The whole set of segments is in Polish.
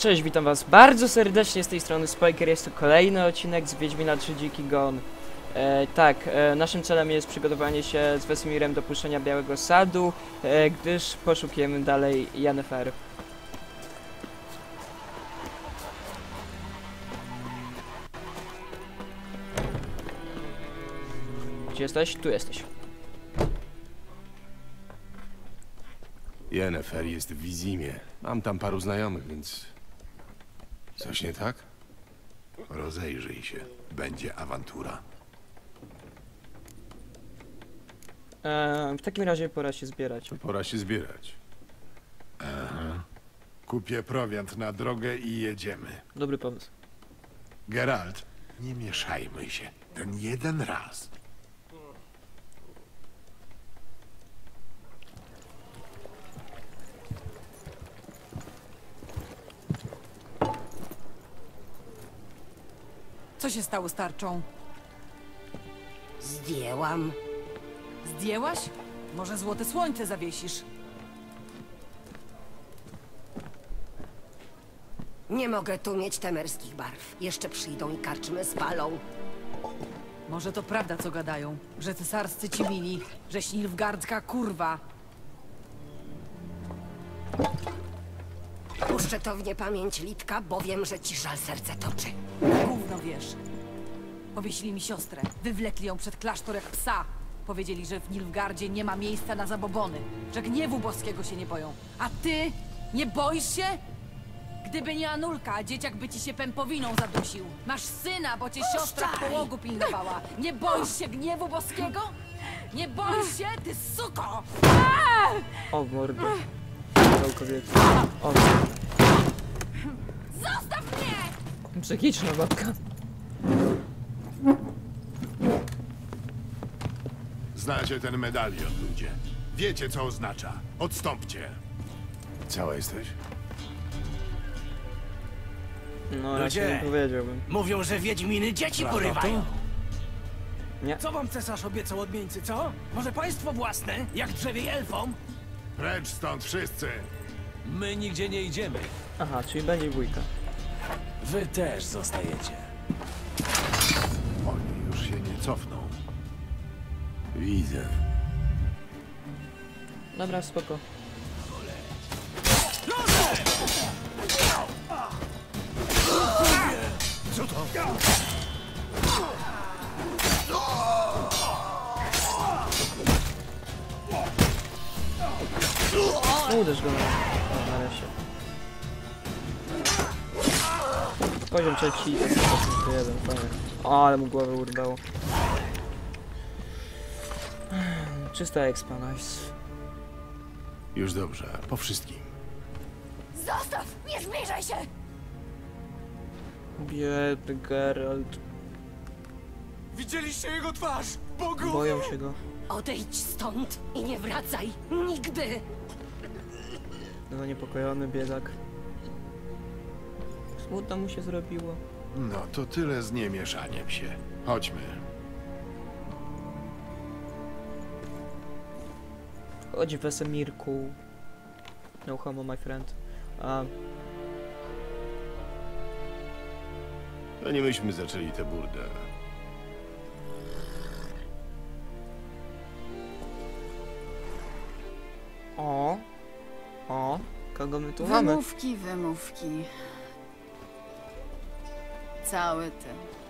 Cześć, witam was bardzo serdecznie z tej strony Spiker. Jest to kolejny odcinek z Wiedźmina 3 Dziki Gon. Naszym celem jest przygotowanie się z Wesemirem do puszczenia Białego Sadu, gdyż poszukujemy dalej Yennefer. Gdzie jesteś? Tu jesteś. Yennefer jest w Vizimie. Mam tam paru znajomych, więc... Coś nie tak? Rozejrzyj się. Będzie awantura. W takim razie pora się zbierać. Pora się zbierać. Aha. Kupię prowiant na drogę i jedziemy. Dobry pomysł. Geralt, nie mieszajmy się. Ten jeden raz. Co się stało z tarczą? Zdjęłam. Zdjęłaś? Może złote słońce zawiesisz? Nie mogę tu mieć temerskich barw. Jeszcze przyjdą i karczmy spalą. Może to prawda, co gadają, że cesarscy ci mili, że Nilfgaardzka kurwa. Puszczę to w niepamięć Litka, bo wiem, że ci żal serce toczy. Gówno wiesz. Powiesili mi siostrę, wywlekli ją przed klasztor jak psa. Powiedzieli, że w Nilfgaardzie nie ma miejsca na zabobony, że gniewu boskiego się nie boją. A ty? Nie boisz się? Gdyby nie Anulka, dzieciak by ci się pępowiną zadusił. Masz syna, bo cię siostra w połogu pilnowała. Nie boisz się gniewu boskiego? Nie boisz się, ty suko! O, mordę. Zabrał kobiety. O, Zostaw mnie! psychiczna babka. Znacie ten medalion, ludzie. Wiecie, co oznacza. Odstąpcie. Cała jesteś? No, ja się Ludzie. nie powiedziałbym. Mówią, że wiedźminy dzieci porywają. Nie. Co wam cesarz obiecał odmieńcy, co? Może państwo własne, jak drzewiej elfom? Precz stąd wszyscy. My nigdzie nie idziemy. Aha, czyli będzie bójka. Wy też zostajecie. Oni już się nie cofną. Widzę. Dobra, spoko. Co to? Uderz go nareszcie. Poziom trzeci, to jest tylko jeden, fajnie. O, ale mu głowę urwało. Czysta expa, nice. Już dobrze. Po wszystkim. Zostaw! Nie zbliżaj się! Biedny Geralt. Widzieliście jego twarz? Bogu! Boją się go. Odejdź stąd i nie wracaj. Nigdy! Zaniepokojony biedak. Smutno mu się zrobiło. No to tyle z niemieszaniem się. Chodźmy. Chodź Wesemirku. No homo, my friend. No nie myśmy zaczęli tę burdę. O, kogo my tu mamy? Wymówki, wymówki. Cały ty.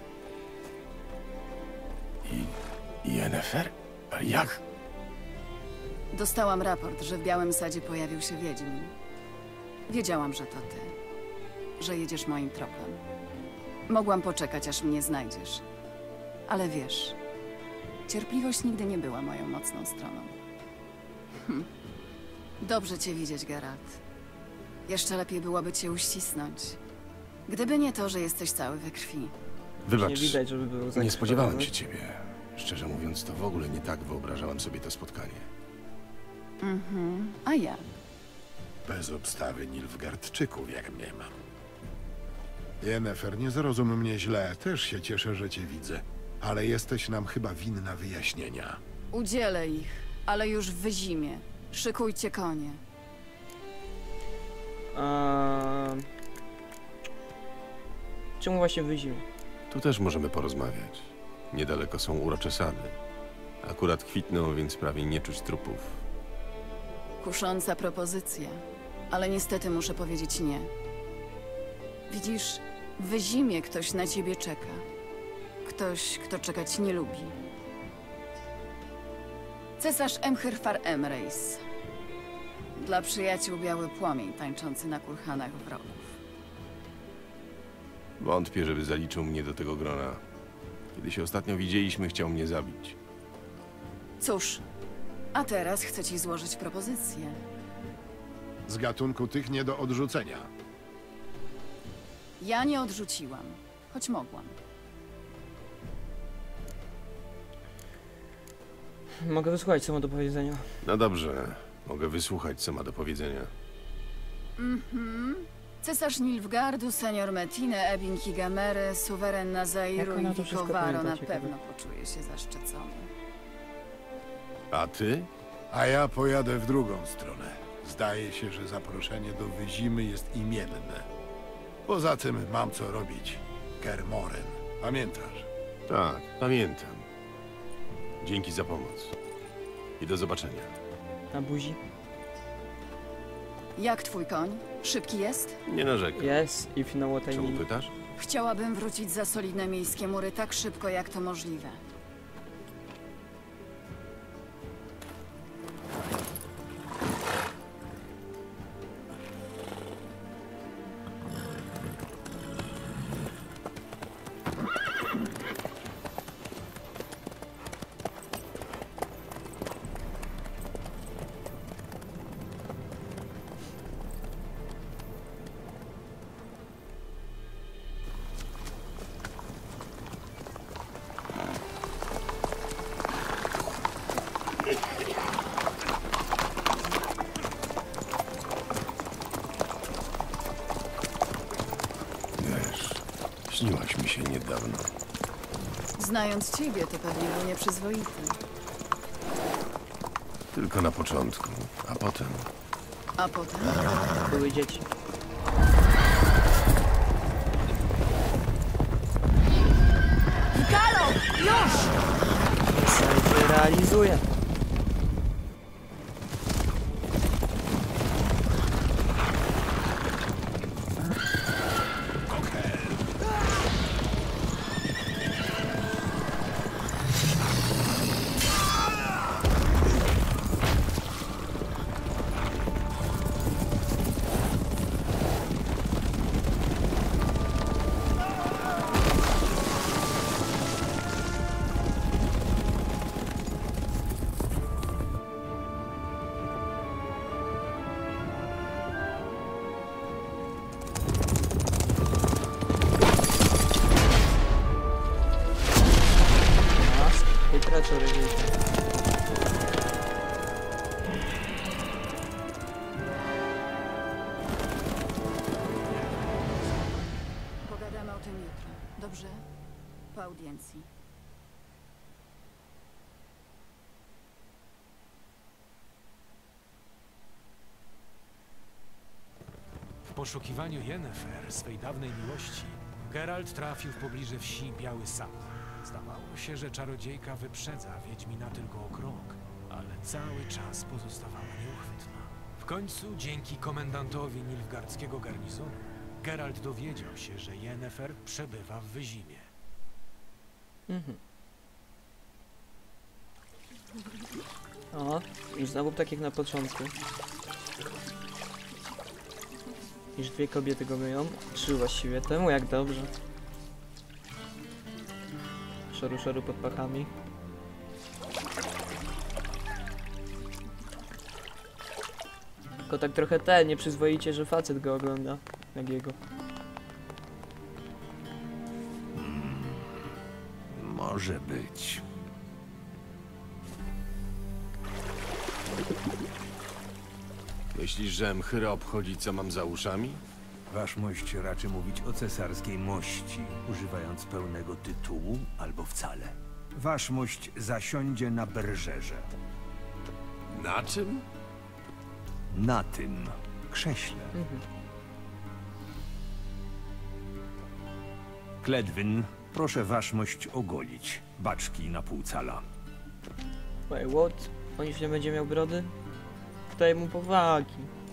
I Yennefer? Ale jak? Dostałam raport, że w Białym Sadzie pojawił się Wiedźmin. Wiedziałam, że to ty. Że jedziesz moim tropem. Mogłam poczekać, aż mnie znajdziesz. Ale wiesz, cierpliwość nigdy nie była moją mocną stroną. Dobrze cię widzieć, Geralt. Jeszcze lepiej byłoby cię uścisnąć. Gdyby nie to, że jesteś cały we krwi. Wybacz, Nie widać, żeby był nie zakrwawiony. spodziewałem się ciebie. Szczerze mówiąc, to w ogóle nie tak wyobrażałem sobie to spotkanie. A ja? Bez obstawy Nilfgaardczyków, jak mnie mam. Yennefer, nie zrozum mnie źle. Też się cieszę, że cię widzę. Ale jesteś nam chyba winna wyjaśnienia. Udzielę ich, ale już w zimie. Szykujcie konie. Czemu właśnie w zimie? Tu też możemy porozmawiać. Niedaleko są urocze sady. Akurat kwitną, więc prawie nie czuć trupów. Kusząca propozycja, ale niestety muszę powiedzieć nie. Widzisz, w zimie ktoś na ciebie czeka. Ktoś, kto czekać nie lubi. Cesarz Emhyrfar Emreis. Dla przyjaciół biały płomień tańczący na kurhanach wrogów. Wątpię, żeby zaliczył mnie do tego grona. Kiedy się ostatnio widzieliśmy, chciał mnie zabić. Cóż, a teraz chcę ci złożyć propozycję. Z gatunku tych nie do odrzucenia. Ja nie odrzuciłam, choć mogłam. Mogę wysłuchać, co ma do powiedzenia. No dobrze, mogę wysłuchać, co ma do powiedzenia. Cesarz Nilfgaardu, senior Metine, Ebin Higamery, suweren Nazairu Jak ona i to wszystko Vikowaro pamięta, na ciekawe. pewno poczuje się zaszczycony. A ty? A ja pojadę w drugą stronę. Zdaje się, że zaproszenie do Wyzimy jest imienne. Poza tym mam co robić. Kermoren. Pamiętasz? Tak, pamiętam. Dzięki za pomoc. I do zobaczenia. Na buzi? Jak twój koń? Szybki jest? Nie narzekam. Yes, if you know what I Czemu mean. pytasz? Chciałabym wrócić za solidne miejskie mury tak szybko, jak to możliwe. Wiesz, śniłaś mi się niedawno. Znając ciebie, to pewnie był nieprzyzwoity. Tylko na początku, a potem... A potem? Były dzieci. Galo! Już! Niestety realizuje. Chytra czarodziejka. Pogadamy o tym jutro. Dobrze? Po audiencji. W poszukiwaniu Yennefer, swej dawnej miłości, Geralt trafił w pobliże wsi Biały Sad. Zdawało się, że czarodziejka wyprzedza Wiedźmina tylko o krok, ale cały czas pozostawała nieuchwytna. W końcu, dzięki komendantowi nilfgaardzkiego garnizonu, Geralt dowiedział się, że Yennefer przebywa w Wyzimie. O, i znowu tak jak na początku. Iż dwie kobiety go myją. Trzy właściwie. Temu jak dobrze. Szoru, szoru pod pachami. Tylko tak trochę nieprzyzwoicie, że facet go ogląda. Jak jego. Może być. Myślisz, że Mchyra obchodzi, co mam za uszami? Waszmość raczy mówić o cesarskiej mości, używając pełnego tytułu albo wcale. Waszmość zasiądzie na berżerze. Na czym? Na tym krześle. Kledwyn, proszę waszmość ogolić. Baczki na pół cala. Wait, what? On już nie będzie miał brody? Daj mu powagi.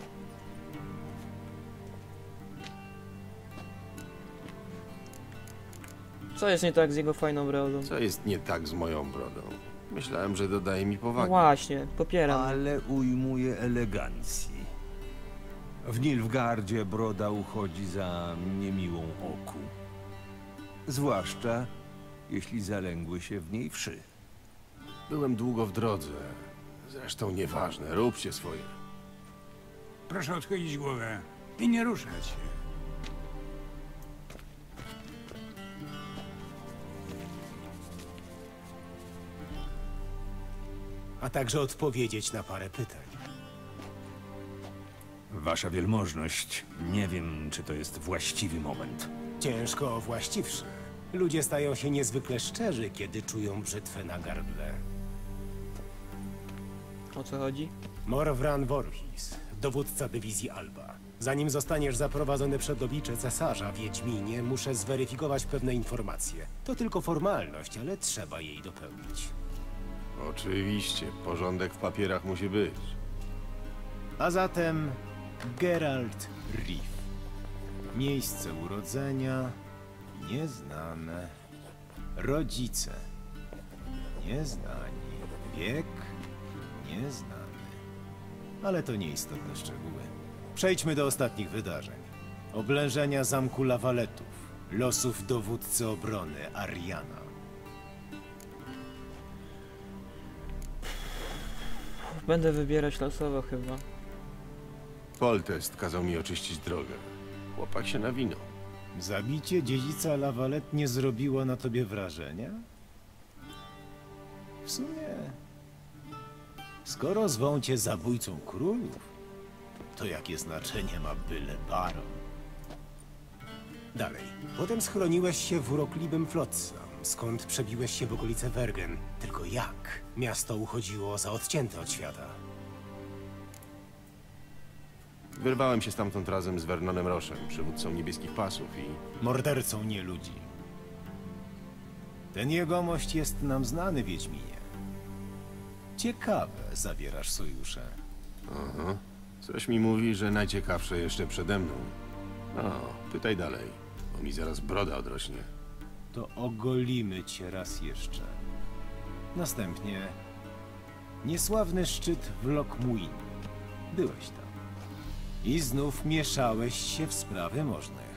Co jest nie tak z jego fajną brodą? Co jest nie tak z moją brodą? Myślałem, że dodaje mi No powagi. właśnie, popieram. Ale ujmuje elegancji. W Nilfgaardzie broda uchodzi za niemiłą oku. Zwłaszcza, jeśli zalęgły się w niej wszy. Byłem długo w drodze. Zresztą nieważne, róbcie swoje. Proszę odchylić głowę i nie ruszać się. A także odpowiedzieć na parę pytań. Wasza wielmożność, nie wiem, czy to jest właściwy moment. Ciężko o właściwszy. Ludzie stają się niezwykle szczerzy, kiedy czują brzytwę na gardle. O co chodzi? Morwran Voorhis, dowódca dywizji Alba. Zanim zostaniesz zaprowadzony przed oblicze cesarza, Wiedźminie, muszę zweryfikować pewne informacje. To tylko formalność, ale trzeba jej dopełnić. Oczywiście, porządek w papierach musi być. A zatem Geralt Riff. Miejsce urodzenia nieznane. Rodzice nieznani. Wiek nieznany. Ale to nieistotne szczegóły. Przejdźmy do ostatnich wydarzeń. Oblężenia zamku Lawaletów. Losów dowódcy obrony Ariana. Będę wybierać losowo chyba. Foltest kazał mi oczyścić drogę. Chłopak się nawinął. Zabicie dziedzica Lawalet nie zrobiło na tobie wrażenia? W sumie... Skoro zwą cię zabójcą królów, to jakie znaczenie ma byle baron? Dalej. Potem schroniłeś się w urokliwym Flotsam, skąd przebiłeś się w okolice Wergen. Tylko jak? Miasto uchodziło za odcięte od świata. Wyrwałem się stamtąd razem z Vernonem Roszem, przywódcą niebieskich pasów i... Mordercą nie ludzi. Ten jegomość jest nam znany, Wiedźminie. Ciekawe, zawierasz sojusze. Aha. Coś mi mówi, że najciekawsze jeszcze przede mną. No, pytaj dalej, bo mi zaraz broda odrośnie. To ogolimy cię raz jeszcze. Następnie niesławny szczyt w Lokmuin. Byłeś tam. I znów mieszałeś się w sprawy możnych.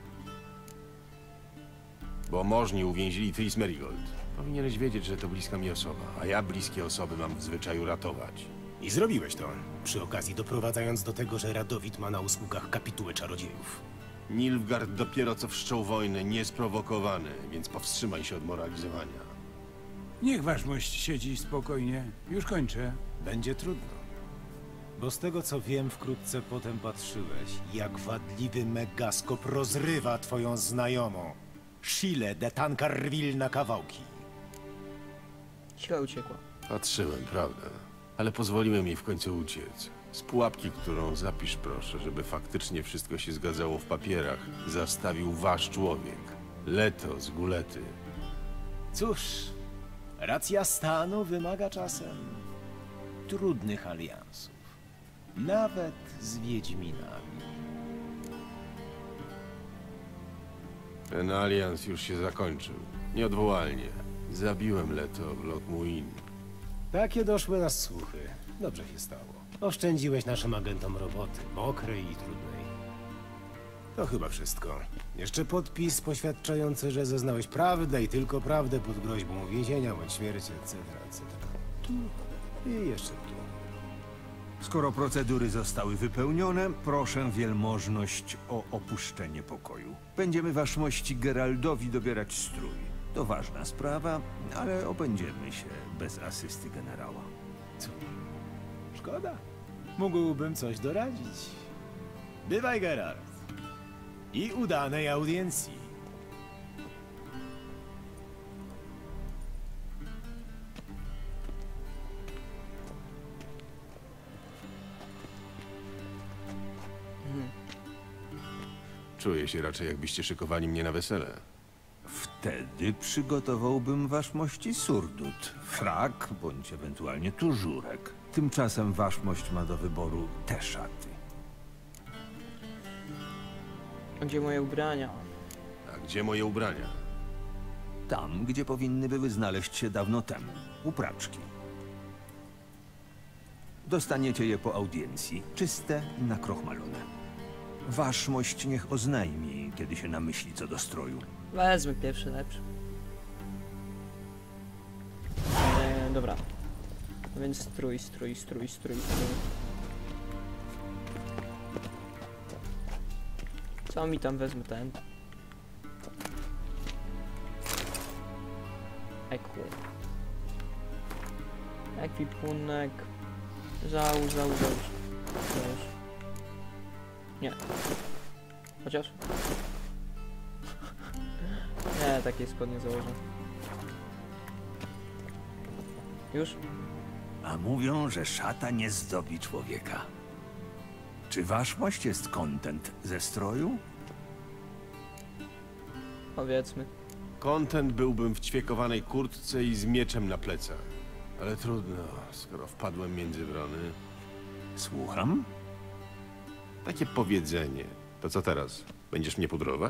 Bo możni uwięzili Tris Merigold. Powinieneś wiedzieć, że to bliska mi osoba, a ja bliskie osoby mam w zwyczaju ratować. I zrobiłeś to, przy okazji doprowadzając do tego, że Radowid ma na usługach kapitułę czarodziejów. Nilfgaard dopiero co wszczął wojnę, niesprowokowany, więc powstrzymaj się od moralizowania. Niech waszmość siedzi spokojnie. Już kończę. Będzie trudno. Bo z tego co wiem, wkrótce potem patrzyłeś, jak wadliwy Megaskop rozrywa twoją znajomą. Shile de Tancarville na kawałki. Siła uciekła. Patrzyłem, prawda, ale pozwoliłem jej w końcu uciec. Z pułapki, którą zapisz proszę, żeby faktycznie wszystko się zgadzało w papierach, zastawił wasz człowiek. Leto z Gulety. Cóż, racja stanu wymaga czasem trudnych aliansów. Nawet z Wiedźminami. Ten alians już się zakończył. Nieodwołalnie. Zabiłem Leto w Lokmuin. Takie doszły nas słuchy. Dobrze się stało. Oszczędziłeś naszym agentom roboty, mokrej i trudnej. To chyba wszystko. Jeszcze podpis poświadczający, że zeznałeś prawdę i tylko prawdę pod groźbą więzienia bądź śmierci, etc., etc. Tu i jeszcze tu. Skoro procedury zostały wypełnione, proszę wielmożność o opuszczenie pokoju. Będziemy waszmości Geraldowi dobierać strój. To ważna sprawa, ale obędziemy się bez asysty generała. Cóż, szkoda. Mógłbym coś doradzić. Bywaj, Geralt. I udanej audiencji. Czuję się raczej, jakbyście szykowali mnie na wesele. Wtedy przygotowałbym waszmości surdut, frak bądź ewentualnie tużurek. Tymczasem waszmość ma do wyboru te szaty. Gdzie moje ubrania? A gdzie moje ubrania? Tam, gdzie powinny były znaleźć się dawno temu. U praczki. Dostaniecie je po audiencji, czyste i nakrochmalone. Waszmość niech oznajmi, kiedy się namyśli co do stroju. Wezmę pierwszy lepszy. Dobra. No więc strój. Co mi tam wezmę ten? Ekwipunek. Załóż. Nie. Chociaż? Nie, takie spodnie założę. Już? A mówią, że szata nie zdobi człowieka. Czy waszmość jest kontent ze stroju? Powiedzmy. Kontent byłbym w ćwiekowanej kurtce i z mieczem na plecach. Ale trudno, skoro wpadłem między wrony. Słucham? Takie powiedzenie. To co teraz? Będziesz mnie pudrować?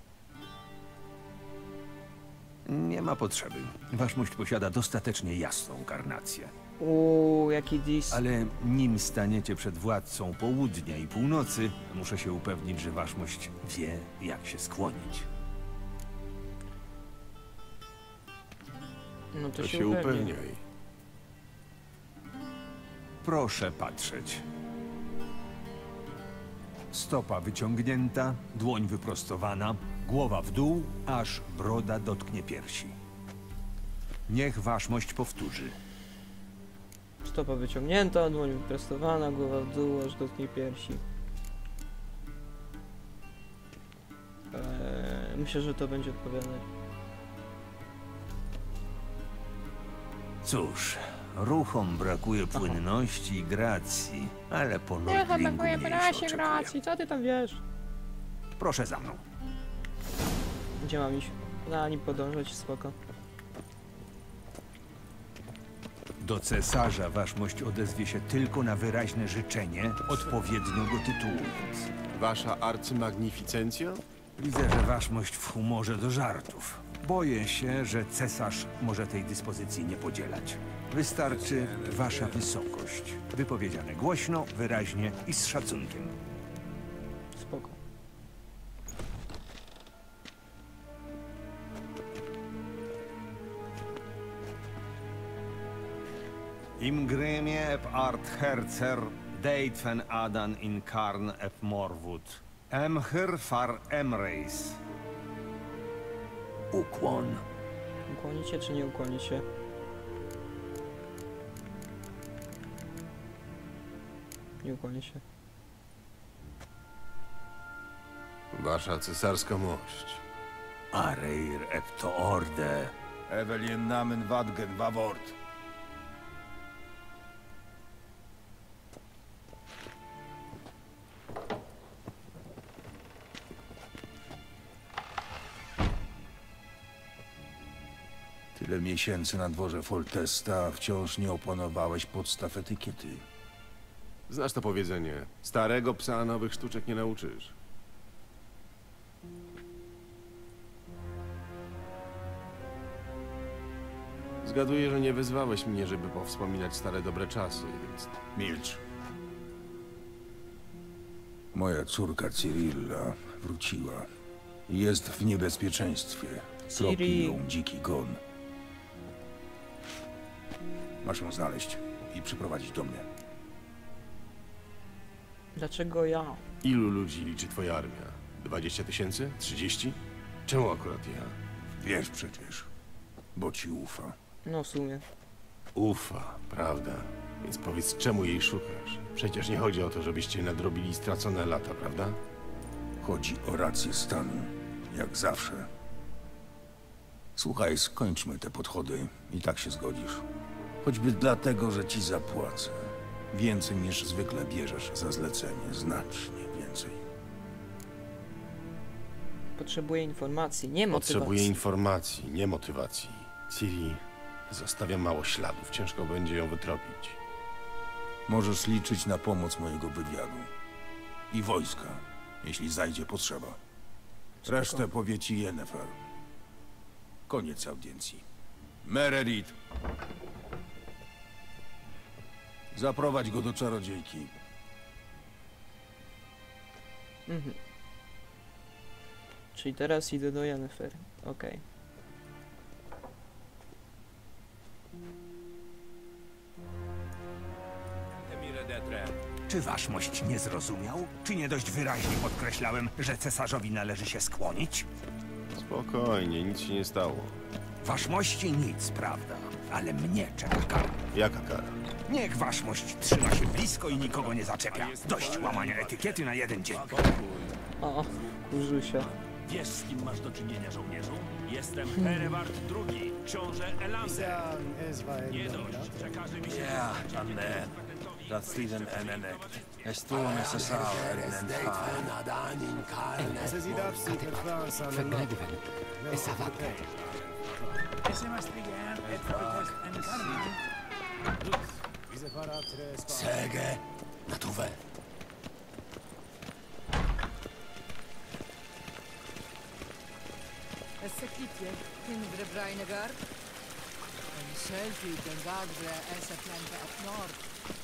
Nie ma potrzeby. Waszmość posiada dostatecznie jasną karnację. Jaki dis. Ale nim staniecie przed władcą południa i północy, muszę się upewnić, że waszmość wie, jak się skłonić. No to To się się upewnię. upewniaj. Proszę patrzeć. Stopa wyciągnięta, dłoń wyprostowana, głowa w dół, aż broda dotknie piersi. Niech waszmość powtórzy. Stopa wyciągnięta, dłoń wyprostowana, głowa w dół, aż dotknie piersi. Myślę, że to będzie odpowiadać. Cóż, ruchom brakuje płynności i gracji, ale po Nordlingu mniejsze oczekuję. co ty tam wiesz? Proszę za mną. Gdzie mam iść? Na nim podążać, spoko. Do cesarza waszmość odezwie się tylko na wyraźne życzenie, odpowiednio go tytułując. Wasza arcymagnificencja? Widzę, że waszmość w humorze do żartów. Boję się, że cesarz może tej dyspozycji nie podzielać. Wystarczy wasza wysokość. Wypowiedziane głośno, wyraźnie i z szacunkiem. Spoko. Im grymie eb art herzer, deitfen adan in karn eb morwud. Emhyr far emreis. Ukłon. Ukłonicie czy nie ukłonicie? Nie ukłonię się. Wasza cesarska mość. Areir eb to orde. Evelien namen wadgen wawort. Tyle miesięcy na dworze Foltesta, a wciąż nie opanowałeś podstaw etykiety. Znasz to powiedzenie. Starego psa nowych sztuczek nie nauczysz. Zgaduję, że nie wezwałeś mnie, żeby powspominać stare dobre czasy, więc... Milcz. Moja córka Cyrilla wróciła. Jest w niebezpieczeństwie. Tropi ją dziki gon. Masz ją znaleźć i przyprowadzić do mnie. Dlaczego ja? Ilu ludzi liczy twoja armia? 20 000? 30? Czemu akurat ja? Wiesz przecież, bo ci ufa. No w sumie. Ufa, prawda? Więc powiedz, czemu jej szukasz? Przecież nie chodzi o to, żebyście nadrobili stracone lata, prawda? Chodzi o rację stanu, jak zawsze. Słuchaj, skończmy te podchody i tak się zgodzisz. Choćby dlatego, że ci zapłacę. Więcej niż zwykle bierzesz za zlecenie, znacznie więcej. Potrzebuję informacji, nie motywacji. Potrzebuję informacji, nie motywacji. Ciri zostawia mało śladów, ciężko będzie ją wytropić. Możesz liczyć na pomoc mojego wywiadu. I wojska, jeśli zajdzie potrzeba. Resztę powie ci Yennefer. Koniec audiencji. Meredith! Zaprowadź go do czarodziejki. Mhm. Czyli teraz idę do Yennefer. Okej. Czy waszmość nie zrozumiał? Czy nie dość wyraźnie podkreślałem, że cesarzowi należy się skłonić? Spokojnie, nic się nie stało. Waszmości nic, prawda? Ale mnie czeka kara. Jaka kara? Niech waszmość trzyma się blisko i nikogo nie zaczepia. Dość łamania etykiety na jeden dzień. O, Kurzusia. Wiesz, z kim masz do czynienia, żołnierzu? Jestem Hereward II, książę Elander. Nie dość, że każe mi się... Anne, dat Steven Enenek. Es tu necessar Segę na tuwę. Esekitje, tin Vrebreinegard. En selfie den dagbre esa planta at nord.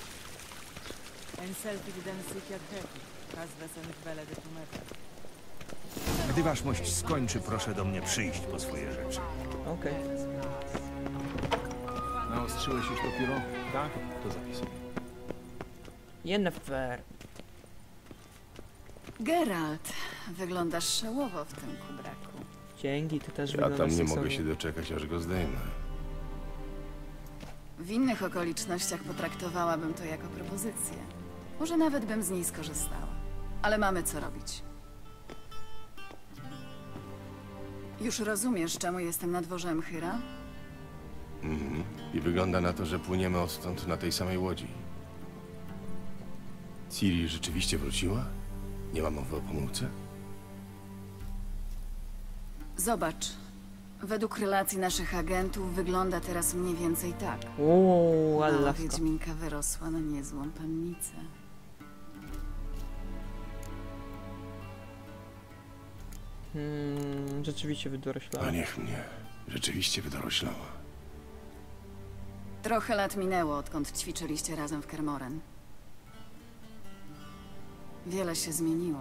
En selfie den sikiat hepi. Kazwesen wele de tumeta. Gdy waszmość skończy, proszę do mnie przyjść po swoje rzeczy. Okej. Naostrzyłeś już to pióro? Tak? To zapisuj. Yennefer. Geralt, wyglądasz szałowo w tym kubraku. Dzięki, ty też Ja wyglądasz tam nie seksownie. mogę się doczekać, aż go zdejmę. W innych okolicznościach potraktowałabym to jako propozycję. Może nawet bym z niej skorzystała. Ale mamy co robić. Już rozumiesz, czemu jestem na dworze Emchyra? Mhm. I wygląda na to, że płyniemy odtąd na tej samej łodzi. Ciri rzeczywiście wróciła? Nie ma mowy o pomyłce? Zobacz. Według relacji naszych agentów wygląda teraz mniej więcej tak. Uuu, Mała Allawka. wiedźminka wyrosła na niezłą pannicę. Rzeczywiście A wydoroślała. niech mnie. Rzeczywiście wydoroślała. Trochę lat minęło, odkąd ćwiczyliście razem w Kermoren. Wiele się zmieniło.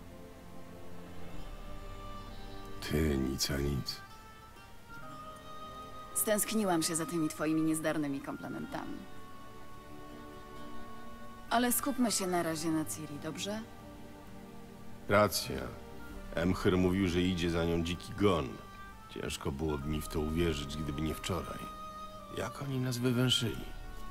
Ty nic a nic. Stęskniłam się za tymi twoimi niezdarnymi komplementami. Ale skupmy się na razie na Ciri, dobrze? Racja. Emchyr mówił, że idzie za nią dziki gon. Ciężko byłoby mi w to uwierzyć, gdyby nie wczoraj. Jak oni nas wywęszyli?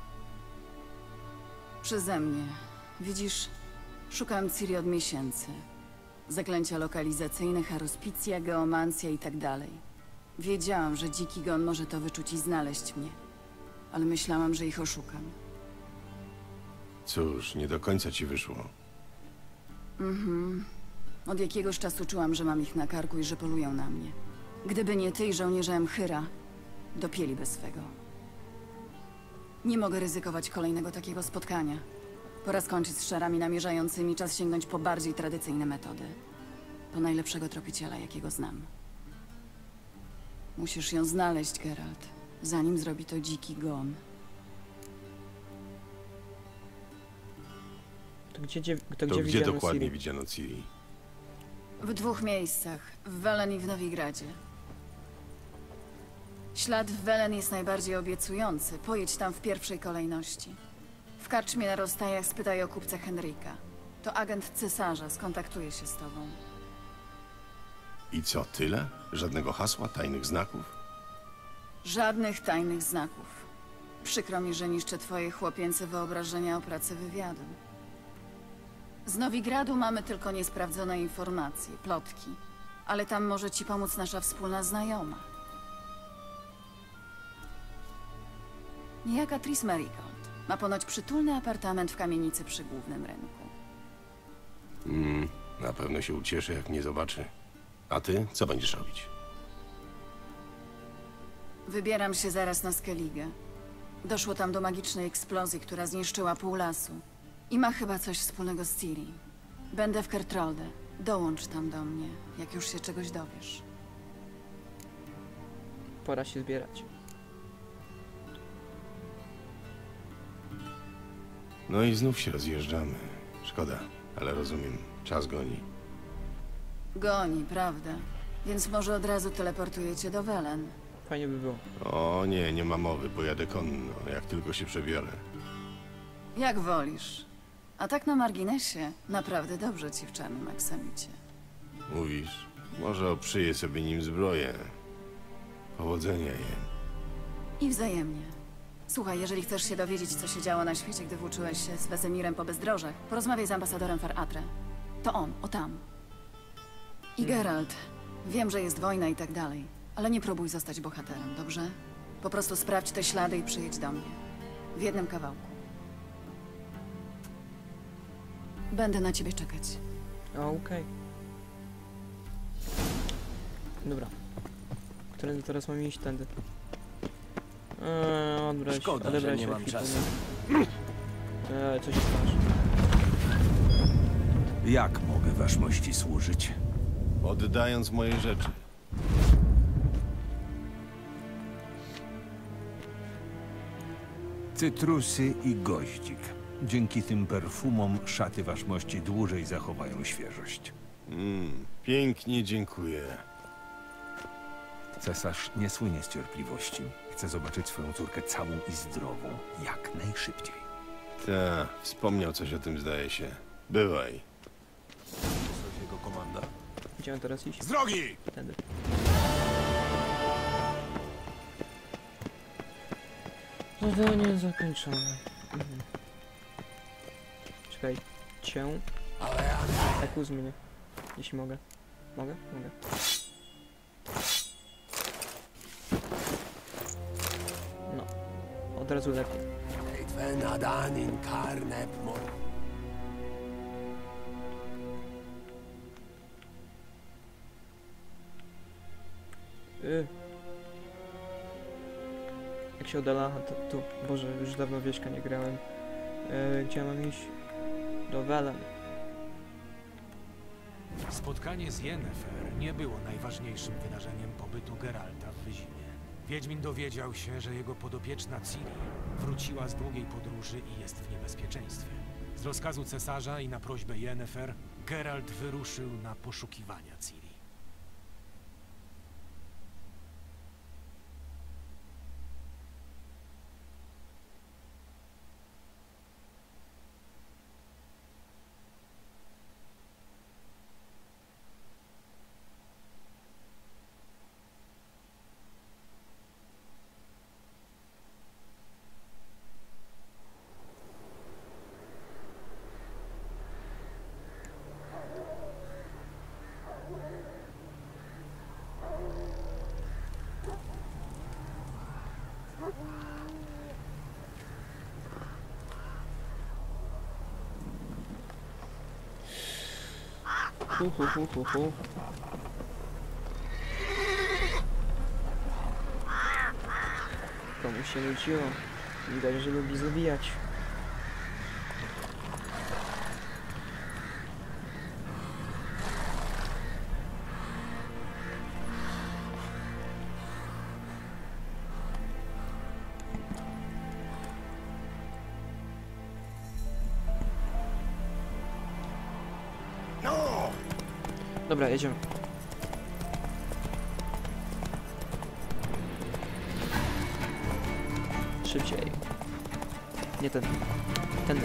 Przeze mnie. Widzisz, szukam Ciri od miesięcy. Zaklęcia lokalizacyjne, harospicja, geomancja i tak dalej. Wiedziałam, że dziki gon może to wyczuć i znaleźć mnie. Ale myślałam, że ich oszukam. Cóż, nie do końca ci wyszło. Od jakiegoś czasu czułam, że mam ich na karku i że polują na mnie. Gdyby nie ty i żołnierze Emchyra, dopięliby swego. Nie mogę ryzykować kolejnego takiego spotkania. Pora skończyć z szarami namierzającymi, czas sięgnąć po bardziej tradycyjne metody. Po najlepszego tropiciela, jakiego znam. Musisz ją znaleźć, Geralt, zanim zrobi to dziki gon. To gdzie To gdzie widziano dokładnie Ciri? widziano Ciri? W 2 miejscach, w Welen i w Nowigradzie. Ślad w Welen jest najbardziej obiecujący. Pojedź tam w pierwszej kolejności. W karczmie na rozstajach spytaj o kupca Henryka. To agent cesarza, skontaktuje się z tobą. I co, tyle? Żadnego hasła, tajnych znaków? Żadnych tajnych znaków. Przykro mi, że niszczę twoje chłopięce wyobrażenia o pracy wywiadu. Z Nowigradu mamy tylko niesprawdzone informacje, plotki. Ale tam może ci pomóc nasza wspólna znajoma. Niejaka Tris Merigold. Ma ponoć przytulny apartament w kamienicy przy głównym rynku. Na pewno się ucieszy, jak mnie zobaczy. A ty co będziesz robić? Wybieram się zaraz na Skellige. Doszło tam do magicznej eksplozji, która zniszczyła pół lasu. I ma chyba coś wspólnego z Ciri. Będę w Kertrolde. Dołącz tam do mnie, jak już się czegoś dowiesz. Pora się zbierać. No i znów się rozjeżdżamy. Szkoda, ale rozumiem. Czas goni. Goni, prawda? Więc może od razu teleportuję cię do Welen. Fajnie by było. O nie, nie ma mowy. Pojadę konno, jak tylko się przebiorę. Jak wolisz. A tak na marginesie, naprawdę dobrze ci w czarnym aksamicie. Mówisz? Może oprzyję sobie nim zbroję. Powodzenia, Jen. I wzajemnie. Słuchaj, jeżeli chcesz się dowiedzieć, co się działo na świecie, gdy włóczyłeś się z Wesemirem po bezdrożach, porozmawiaj z ambasadorem Far Atre. To on, o tam. I Geralt. Wiem, że jest wojna i tak dalej, ale nie próbuj zostać bohaterem, dobrze? Po prostu sprawdź te ślady i przyjedź do mnie. W jednym kawałku. Będę na ciebie czekać. Okej. Dobra. Którędy teraz mam iść? Tędy. Szkoda, że nie mam czasu. Coś masz. Jak mogę waszmości służyć? Oddając moje rzeczy. Cytrusy i goździk. Dzięki tym perfumom szaty waszmości dłużej zachowają świeżość. Pięknie dziękuję. Cesarz nie słynie z cierpliwości. Chce zobaczyć swoją córkę całą i zdrową, jak najszybciej. Ta, wspomniał coś o tym, zdaje się. Bywaj. Coś jego komanda. Gdzie mam teraz iść? Z drogi! Tędy. Zadanie zakończone. Czekaj. Cię. Eku zmienię. Jeśli mogę. Mogę? Mogę. No. Od razu lepiej. Jak się oddala, to tu. Boże, już dawno Wieśka nie grałem. Gdzie mam iść? Do Welen. Spotkanie z Yennefer nie było najważniejszym wydarzeniem pobytu Geralta w Wyzimie. Wiedźmin dowiedział się, że jego podopieczna Ciri wróciła z długiej podróży i jest w niebezpieczeństwie. Z rozkazu cesarza i na prośbę Yennefer, Geralt wyruszył na poszukiwania Ciri. Komuś się nudziło. Widać, że lubi zabijać. Dobra, jedziemy. Szybciej. Nie ten. Tędy.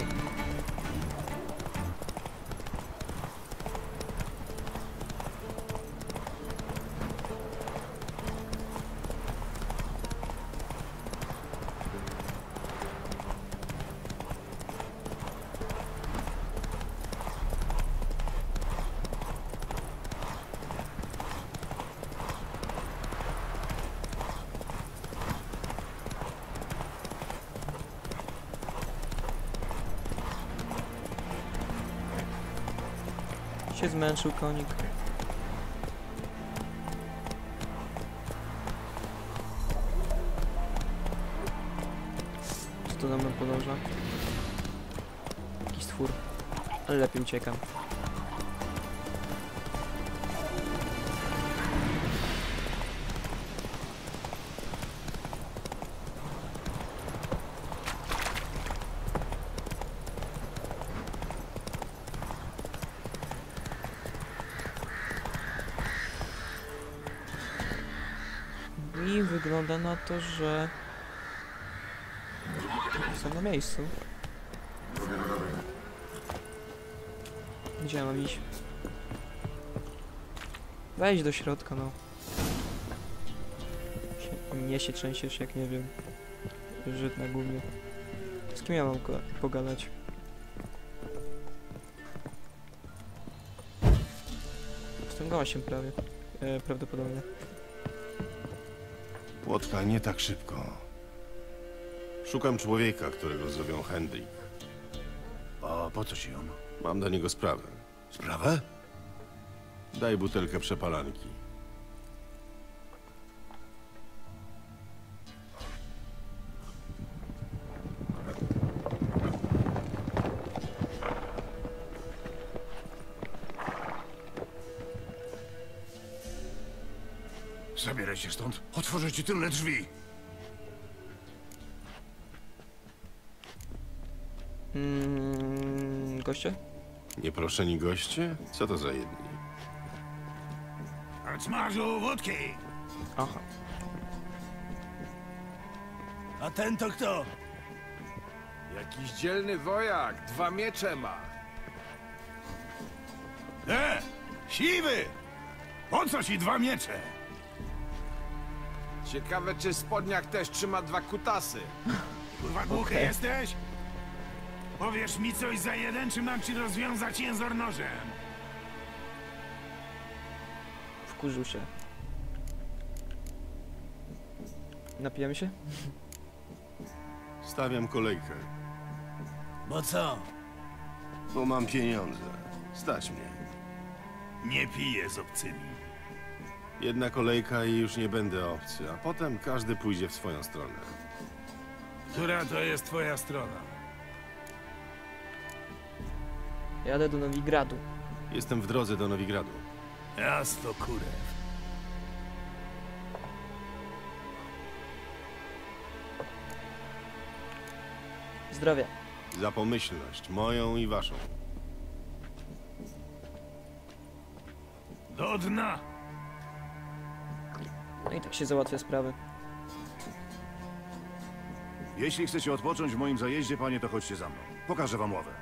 Się zmęczył konik. co za mną podąża. Jakiś stwór. Ale lepiej uciekam. I wygląda na to, że są na miejscu. Gdzie ja mam iść? Wejdź do środka, no. Nie się trzęsiesz, jak nie wiem. Żyd na gumie. Z kim ja mam pogadać? Z tym gościem prawie. Prawdopodobnie. Płotka, nie tak szybko. Szukam człowieka, którego zowią Hendrik. A po co ci on? Mam do niego sprawę. Sprawę? Daj butelkę przepalanki. Zabieraj się stąd. Otworzę ci tylne drzwi. Goście? Nieproszeni goście? Co to za jedni? Karczmarzu, wódki! Aha. A ten to kto? Jakiś dzielny wojak, 2 miecze ma. Siwy! Po co ci 2 miecze? Ciekawe, czy spodniak też trzyma 2 kutasy. Kurwa głuchy jesteś? Powiesz mi coś za 1, czy mam ci rozwiązać jęzor nożem? Wkurzył się. Napijamy się? Stawiam kolejkę. Bo co? Bo mam pieniądze. Stać mnie. Nie piję z obcymi. Jedna kolejka i już nie będę obcy, a potem każdy pójdzie w swoją stronę. Która to jest twoja strona? Jadę do Nowigradu. Jestem w drodze do Nowigradu. Jasno, kurew. Zdrowie. Za pomyślność, moją i waszą. Do dna! No i tak się załatwia sprawy. Jeśli chcecie odpocząć w moim zajeździe, panie, to chodźcie za mną. Pokażę wam ławę.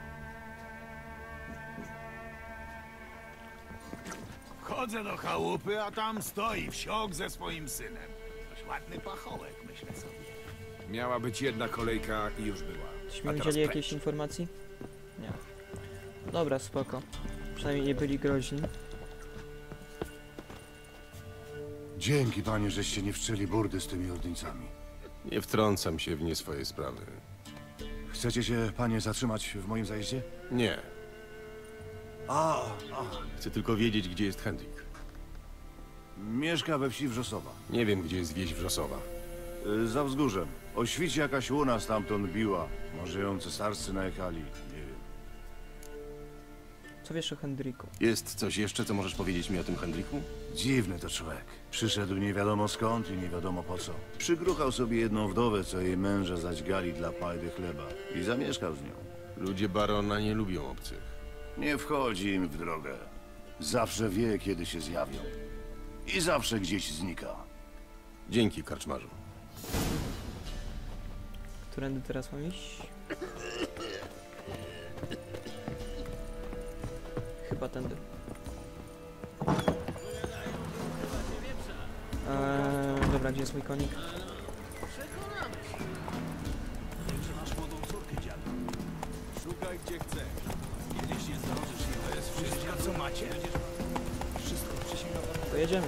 Wchodzę do chałupy, a tam stoi wsiok ze swoim synem. Dość ładny pachołek, myślę sobie. Miała być jedna kolejka i już była. Czyśmy widzieli jakieś informacji? Nie. Dobra, spoko. Przynajmniej nie byli groźni. Dzięki, panie, żeście nie wszczęli burdy z tymi ordyńcami. Nie wtrącam się w nie swoje sprawy. Chcecie się, panie, zatrzymać w moim zajeździe? Nie. Chcę tylko wiedzieć, gdzie jest Hendrik. Mieszka we wsi Wrzosowa. Nie wiem, gdzie jest wieś Wrzosowa. Za wzgórzem. O świcie jakaś łuna stamtąd biła. Może ją cesarscy najechali. Nie wiem. Co wiesz o Hendriku? Jest coś jeszcze, co możesz powiedzieć mi o tym Hendriku? Dziwny to człowiek. Przyszedł nie wiadomo skąd i nie wiadomo po co. Przygruchał sobie jedną wdowę, co jej męża zadźgali dla pajdy chleba. I zamieszkał z nią. Ludzie barona nie lubią obcych. Nie wchodzi im w drogę. Zawsze wie, kiedy się zjawią. I zawsze gdzieś znika. Dzięki, karczmarzu. Którędy teraz mam iść? Chyba tędy. Dobra, gdzie jest mój konik? Szukaj gdzie chcesz. Kiedyś nie zdążysz, to jest wszystko, co macie. Wszystko przysięgam. To jedziemy.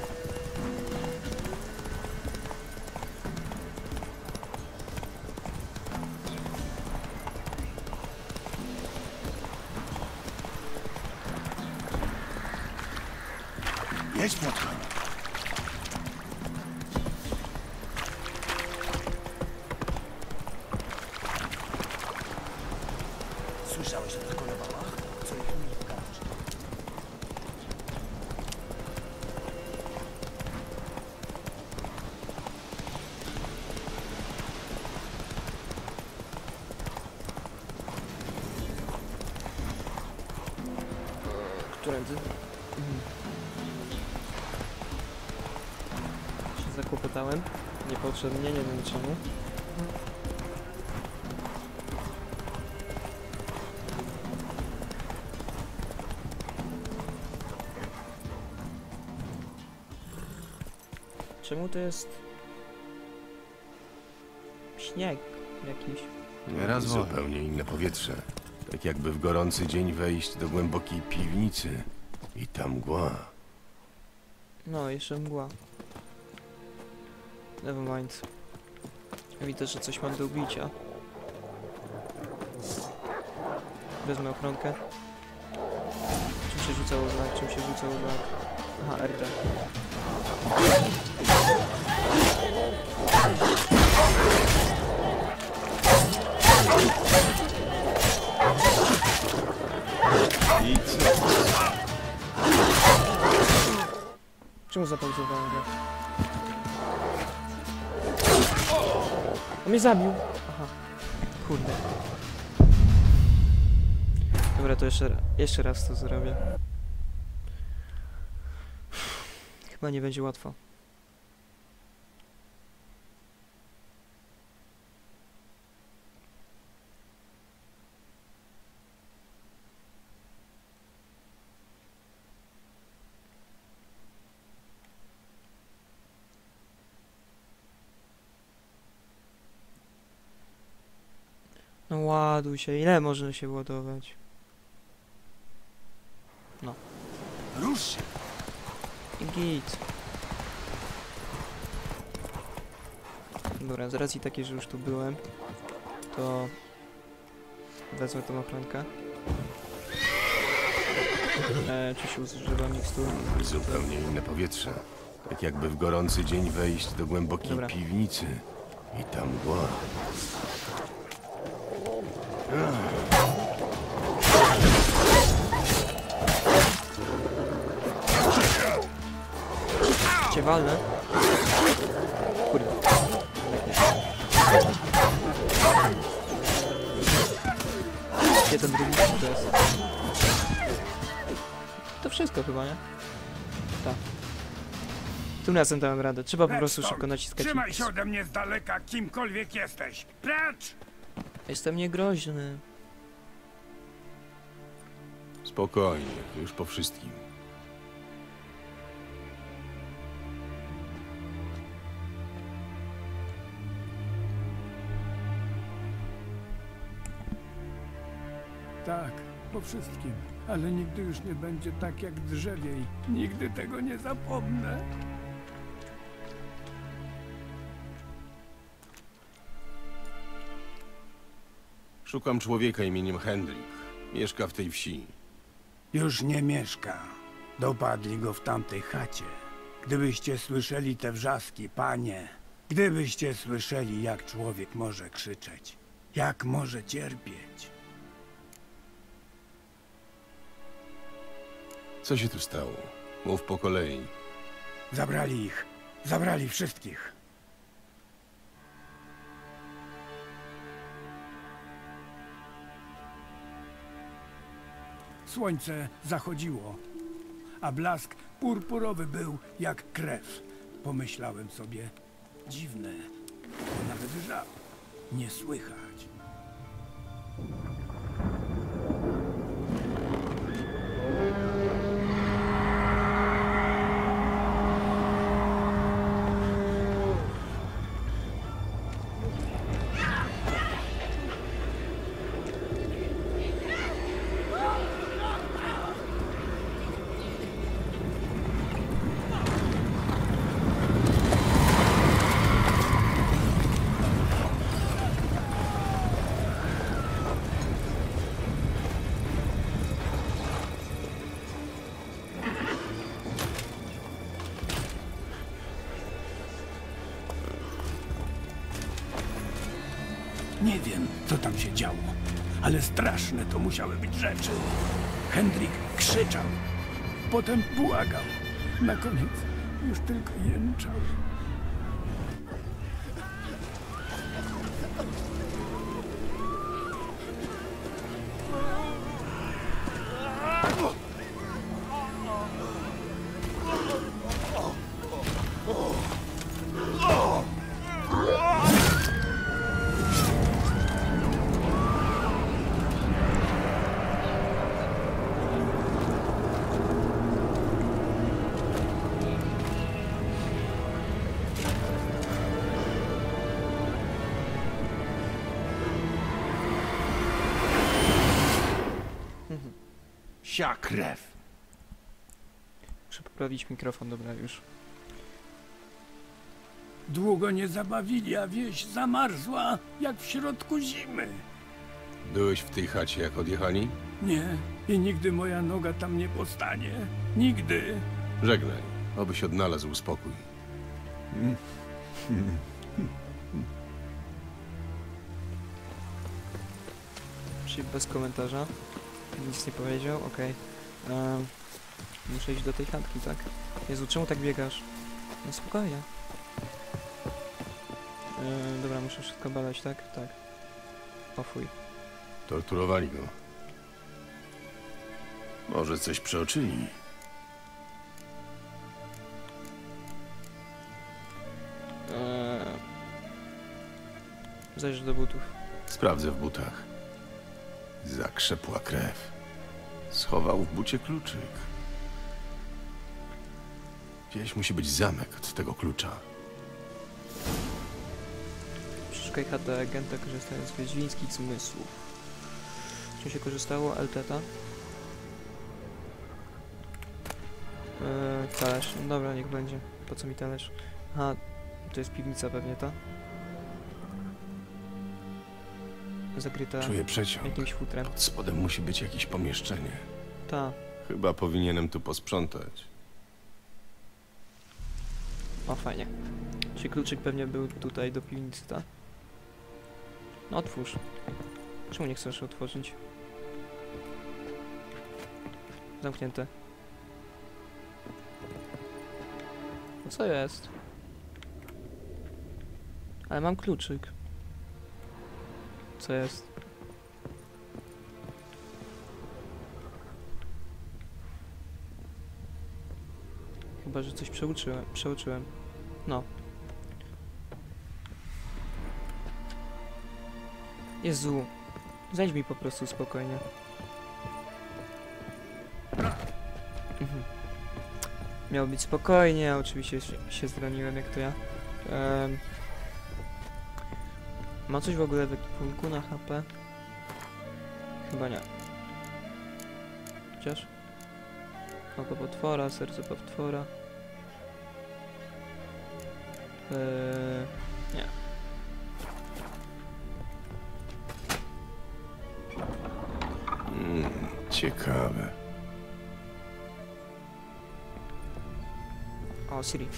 Jedź, Płotka. prędzej. Się zakłopotałem. Niepotrzebnie, nie wiem czemu. Czemu to jest śnieg jakiś? Raz zupełnie inne powietrze. Tak jakby w gorący dzień wejść do głębokiej piwnicy i tam mgła. No, jeszcze mgła. Nevermind. Widzę, że coś mam do ubicia. Wezmę ochronkę. Czym się rzucało znak? Czym się rzucało znak? Aha, RD. I co? Czemu zapauzowałem go? On mnie zabił! Aha. Kurde. Dobra, to jeszcze raz to zrobię. Chyba nie będzie łatwo. No ładuj się, ile można się ładować? No. Rusz się! I git. Dobra, z racji takiej, że już tu byłem, to wezmę tą ochronkę. Czy się używa mikstur? Zupełnie inne powietrze. Tak jakby w gorący dzień wejść do głębokiej piwnicy i tam mgła. Cię walnę. Kurde. Gdzie ten drugi to jest? To wszystko chyba, nie? Tak. Tym razem dałem radę. Trzeba po prostu szybko naciskać. Trzymaj się ode mnie z daleka, kimkolwiek jesteś. Precz! Jestem niegroźny. Spokojnie, już po wszystkim. Tak, po wszystkim. Ale nigdy już nie będzie tak jak drzewiej. Nigdy tego nie zapomnę. Szukam człowieka imieniem Hendrik. Mieszka w tej wsi. Już nie mieszka. Dopadli go w tamtej chacie. Gdybyście słyszeli te wrzaski, panie. Gdybyście słyszeli, jak człowiek może krzyczeć. Jak może cierpieć. Co się tu stało? Mów po kolei. Zabrali ich. Zabrali wszystkich. Słońce zachodziło, a blask purpurowy był jak krew. Pomyślałem sobie, dziwne, bo nawet żab nie słychać. Nie wiem, co tam się działo, ale straszne to musiały być rzeczy. Hendrik krzyczał, potem błagał. Na koniec już tylko jęczał. psia krew. Muszę poprawić mikrofon, dobra, już. Długo nie zabawili, a wieś zamarzła, jak w środku zimy. Byłeś w tej chacie, jak odjechali? Nie, i nigdy moja noga tam nie postanie. Nigdy. Żegnaj, obyś odnalazł spokój. Czyli bez komentarza. Nic nie powiedział, okej. Muszę iść do tej chatki, tak? Jezu, czemu tak biegasz? No spokojnie. Dobra, muszę wszystko badać, tak? Tak. O fuj. Torturowali go. Może coś przeoczyli? Zajrzę do butów. Sprawdzę w butach. Zakrzepła krew. Schował w bucie kluczyk. Gdzieś musi być zamek od tego klucza. Przeszukaj chatę agenta, korzystając z wiedźmińskich zmysłów. Czym się korzystało? Alteta. Talerz. No dobra, niech będzie. Po co mi talerz? Aha, to jest piwnica pewnie, ta? Zakryta Czuję przeciąg. jakimś futrem. Pod spodem musi być jakieś pomieszczenie. Ta. Chyba powinienem tu posprzątać. O, fajnie. Czyli kluczyk pewnie był tutaj do piwnicy, ta? No otwórz. Czemu nie chcesz otworzyć? Zamknięte. No co jest? Ale mam kluczyk. Co jest? Chyba, że coś przeoczyłem. No. Jezu. Zejdź mi po prostu spokojnie. Miało być spokojnie, a oczywiście się zraniłem, jak to ja. Ma coś w ogóle w ekwipunku na HP? Chyba nie. Chociaż? Oko potwora, serce potwora. Nie. Ciekawe. O, Siri.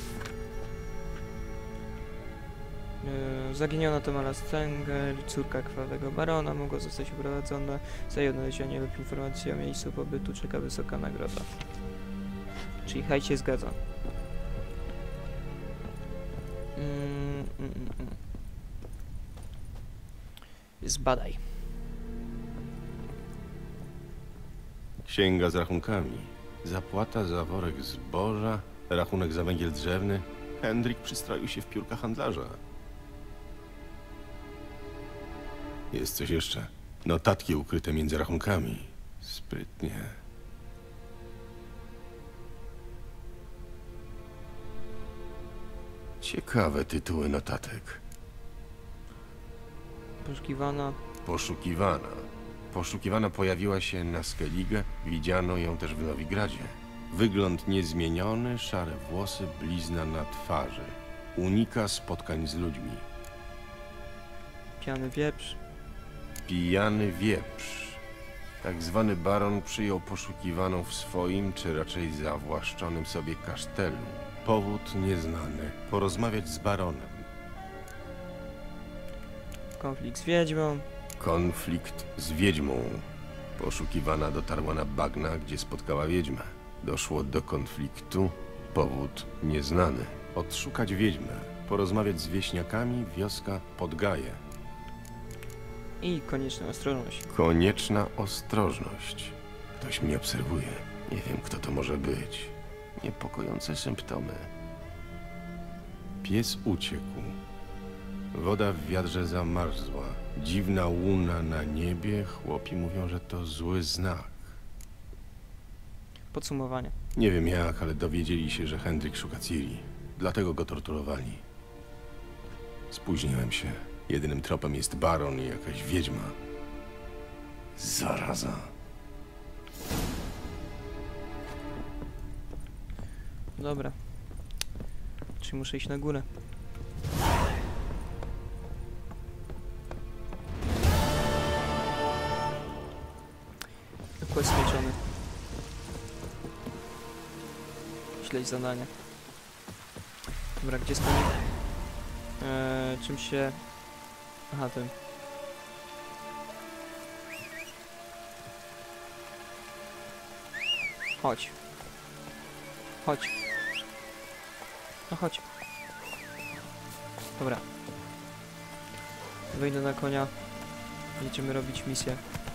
Zaginiona Tamara Stenger, córka krwawego barona, mogła zostać uprowadzona. Za jej odnalezienie lub informację o miejscu pobytu czeka wysoka nagroda. Czyli hajt się zgadza. Zbadaj. Księga z rachunkami. Zapłata za worek zboża, rachunek za węgiel drzewny. Hendrik przystroił się w piórka handlarza. Jest coś jeszcze. Notatki ukryte między rachunkami. Sprytnie. Ciekawe tytuły notatek. Poszukiwana. Poszukiwana. Poszukiwana pojawiła się na Skellige. Widziano ją też w Nowigradzie. Wygląd niezmieniony, szare włosy, blizna na twarzy. Unika spotkań z ludźmi. Pijany wieprz. Pijany wieprz. Tak zwany baron przyjął poszukiwaną w swoim, czy raczej zawłaszczonym sobie kasztelu. Powód nieznany. Porozmawiać z baronem. Konflikt z wiedźmą. Konflikt z wiedźmą. Poszukiwana dotarła na bagna, gdzie spotkała wiedźmę. Doszło do konfliktu. Powód nieznany. Odszukać wiedźmę. Porozmawiać z wieśniakami. Wioska Podgaje. I konieczna ostrożność. Konieczna ostrożność. Ktoś mnie obserwuje. Nie wiem, kto to może być. Niepokojące symptomy. Pies uciekł. Woda w wiadrze zamarzła. Dziwna łuna na niebie. Chłopi mówią, że to zły znak. Podsumowanie. Nie wiem jak, ale dowiedzieli się, że Hendrik szuka Ciri. Dlatego go torturowali. Spóźniłem się. Jedynym tropem jest baron i jakaś wiedźma. Zaraza. Dobra. Czyli muszę iść na górę. Quest skończony. Śledź zadanie. Dobra, gdzie jest konik? Czym się... Aha, tym. Chodź. Chodź. No chodź. Dobra. Wejdę na konia. Będziemy robić misję.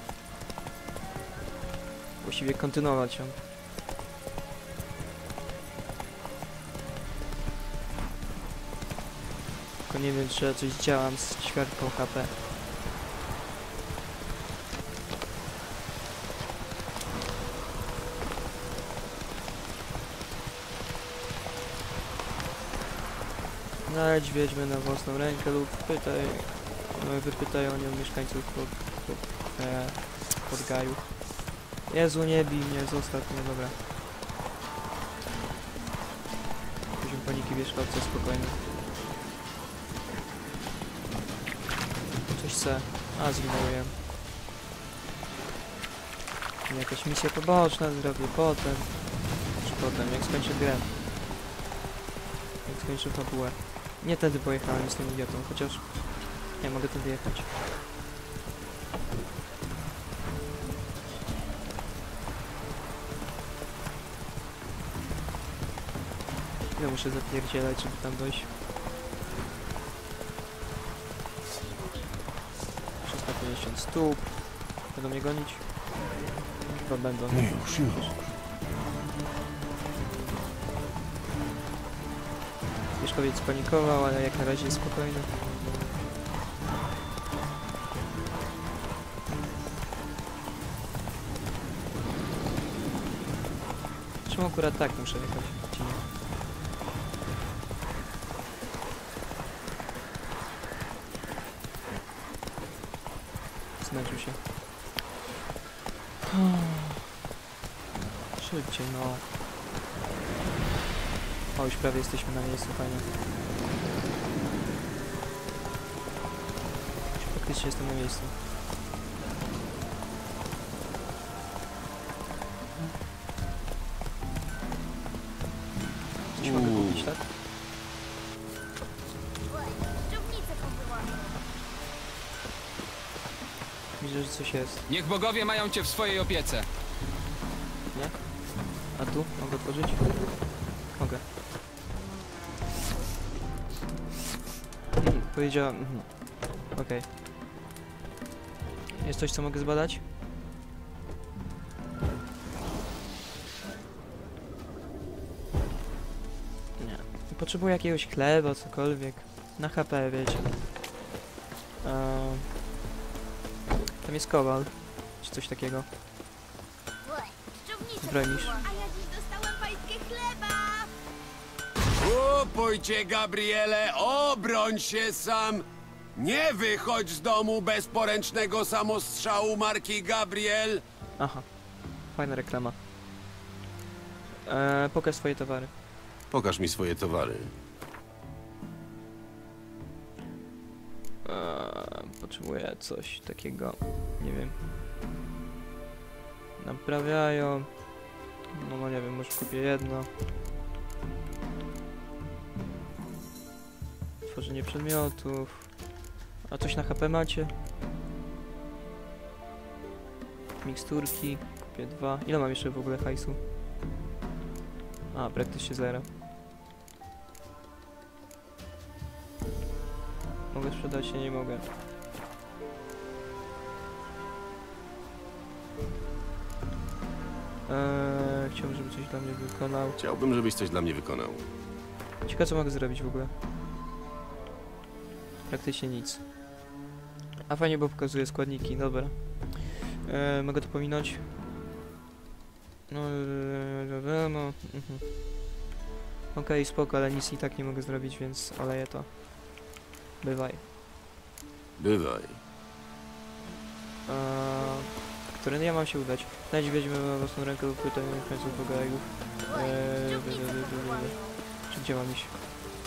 Właściwie kontynuować ją. Tylko nie wiem, czy coś działam z ćwiartką HP. Znajdź wiedźmę na własną rękę lub wypytaj o nią mieszkańców Podgaju. Jezu, nie bij mnie, zostaw mnie, dobra. Poziom paniki wierzchowca, spokojnie. Coś chcę. A, zignoruję. Jakaś misja poboczna zrobię potem. Czy potem, jak skończę grę. Jak skończę fabułę. Nie tędy pojechałem, jestem idiotą, chociaż... Nie, mogę tędy jechać. Ja muszę zapierdzielać, żeby tam dojść. 350 stóp. Będą mnie gonić? Chyba będą. Już. Wierzchowiec spanikował, ale jak na razie jest spokojny. Czemu akurat tak muszę jechać? Czy nie? Zmęczył się. Szybciej, no. O, już prawie jesteśmy na miejscu, fajnie. Już faktycznie jestem na miejscu. Coś mogę kupić, tak? Widzę, że coś jest. Niech bogowie mają cię w swojej opiece. Nie? A tu? Mogę otworzyć? Mogę. Powiedziałem... Okej. Jest coś, co mogę zbadać? Nie. Potrzebuję jakiegoś chleba, cokolwiek. Na HP, wiecie. Tam jest kowal. Czy coś takiego. Bronisz. Upójcie, Gabriele, obroń się sam! Nie wychodź z domu bez poręcznego samostrzału marki Gabriel! Aha. Fajna reklama. Pokaż swoje towary. Pokaż mi swoje towary. Potrzebuję coś takiego, nie wiem. Naprawiają. No nie wiem, może kupię jedno. Tworzenie przedmiotów. A coś na HP macie? Miksturki. Kupię 2. Ile mam jeszcze w ogóle hajsu? A, praktycznie 0. Mogę sprzedać się, nie mogę. Chciałbym, żeby coś dla mnie wykonał. Chciałbym, żebyś coś dla mnie wykonał. Ciekawe, co mogę zrobić w ogóle. Praktycznie nic. A fajnie, bo pokazuje składniki, dobra. Mogę to pominąć? No. Okej, spoko, ale nic i tak nie mogę zrobić, więc oleję to. Bywaj. Bywaj. Którędy ja mam się udać? Znajdź wiedźmę we własną rękę lub pytaj mieszkańców Podgajów. Gdzie mam iść?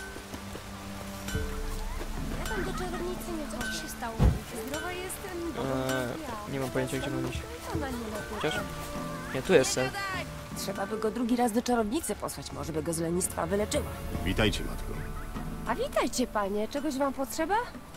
Ja tam do czarownicy nie co ci się stało? Zdrowa jestem, Nie mam pojęcia, gdzie mam iść. ona nie lepiej. Chociaż? Nie, tu jestem. Trzeba by go drugi raz do czarownicy posłać, może by go z lenistwa wyleczyła. Witajcie, matko. A witajcie, panie. Czegoś wam potrzeba?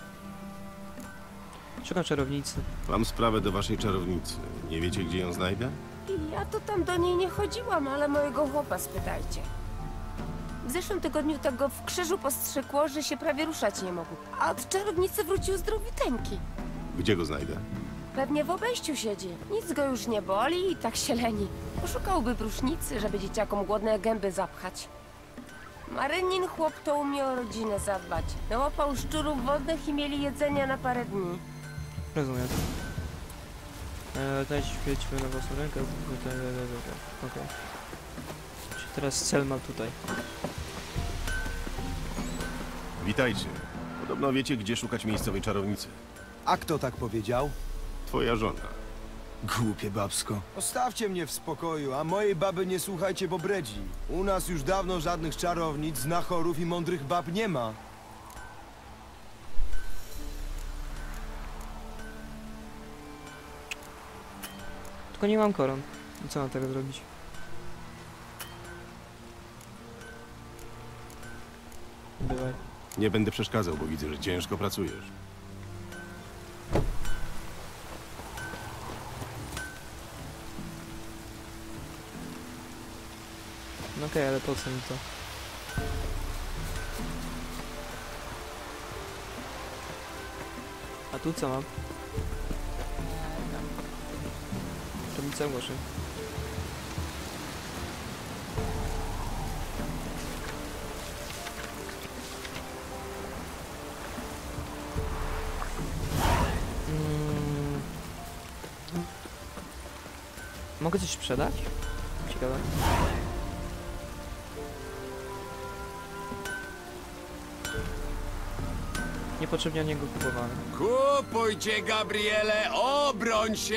Szukam czarownicy. Mam sprawę do waszej czarownicy. Nie wiecie, gdzie ją znajdę? Ja to tam do niej nie chodziłam, ale mojego chłopa spytajcie. W zeszłym tygodniu tak go w krzyżu postrzykło, że się prawie ruszać nie mógł. A od czarownicy wrócił zdrowiteńki. Gdzie go znajdę? Pewnie w obejściu siedzi. Nic go już nie boli i tak się leni. Poszukałby prusznicy, żeby dzieciakom głodne gęby zapchać. Marynin chłop to umie o rodzinę zadbać. Nałapał szczurów wodnych i mieli jedzenia na parę dni. Rozumiem. Daj świećmy na własną rękę. Okej. Czyli teraz cel mam tutaj. Witajcie. Podobno wiecie, gdzie szukać miejscowej czarownicy. A kto tak powiedział? Twoja żona. Głupie babsko. Ostawcie mnie w spokoju, a mojej baby nie słuchajcie, bo bredzi. U nas już dawno żadnych czarownic, znachorów i mądrych bab nie ma. Tylko nie mam koron. I co mam teraz zrobić? Bywaj. Nie będę przeszkadzał, bo widzę, że ciężko pracujesz. No okej, ale po co mi to? A tu co mam? Tablica ogłoszeń. Mogę coś sprzedać? Ciekawe. Niepotrzebnie niego kupowałem. Kupujcie, Gabriele, obroń się!